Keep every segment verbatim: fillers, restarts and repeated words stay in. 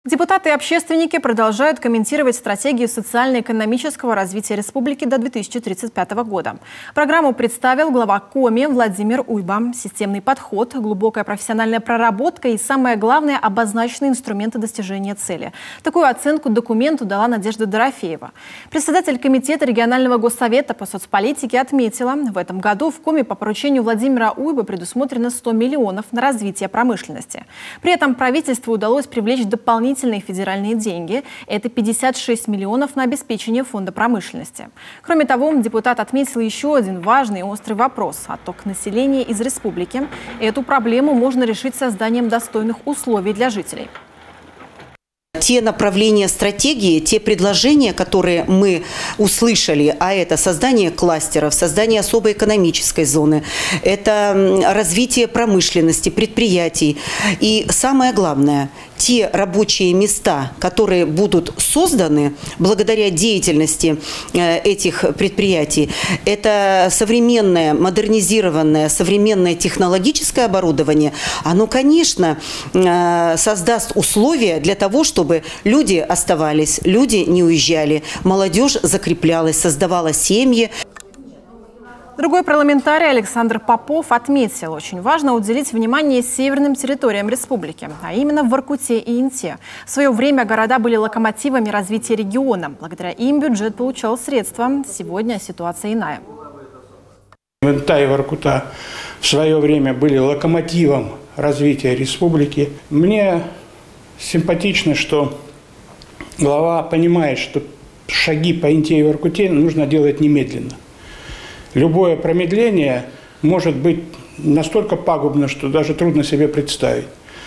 Депутаты и общественники продолжают комментировать стратегию социально-экономического развития республики до две тысячи тридцать пятого года. Программу представил глава Коми Владимир Уйба. Системный подход, глубокая профессиональная проработка и, самое главное, обозначенные инструменты достижения цели. Такую оценку документу дала Надежда Дорофеева. Председатель комитета регионального госсовета по соцполитике отметила, в этом году в Коми по поручению Владимира Уйбы предусмотрено сто миллионов на развитие промышленности. При этом правительству удалось привлечь дополнительные федеральные деньги. Это пятьдесят шесть миллионов на обеспечение фонда промышленности. Кроме того, депутат отметил еще один важный и острый вопрос – отток населения из республики. Эту проблему можно решить созданием достойных условий для жителей. Те направления стратегии, те предложения, которые мы услышали, а это создание кластеров, создание особой экономической зоны, это развитие промышленности, предприятий. И самое главное, те рабочие места, которые будут созданы благодаря деятельности этих предприятий, это современное, модернизированное, современное технологическое оборудование, оно, конечно, создаст условия для того, чтобы чтобы люди оставались, люди не уезжали, молодежь закреплялась, создавала семьи. Другой парламентарий Александр Попов отметил, очень важно уделить внимание северным территориям республики, а именно в Воркуте и Инте. В свое время города были локомотивами развития региона. Благодаря им бюджет получал средства. Сегодня ситуация иная. Инта и Воркута в свое время были локомотивом развития республики. Мне симпатично, что глава понимает, что шаги по Инте и Воркуте нужно делать немедленно. Любое промедление может быть настолько пагубно, что даже трудно себе представить.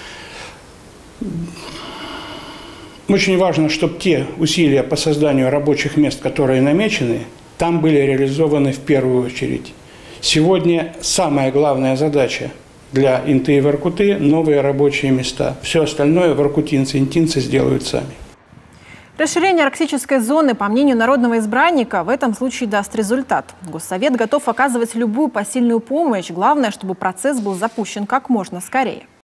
Очень важно, чтобы те усилия по созданию рабочих мест, которые намечены, там были реализованы в первую очередь. Сегодня самая главная задача для Инты и Воркуты – новые рабочие места. Все остальное воркутинцы, интинцы сделают сами. Расширение арктической зоны, по мнению народного избранника, в этом случае даст результат. Госсовет готов оказывать любую посильную помощь. Главное, чтобы процесс был запущен как можно скорее.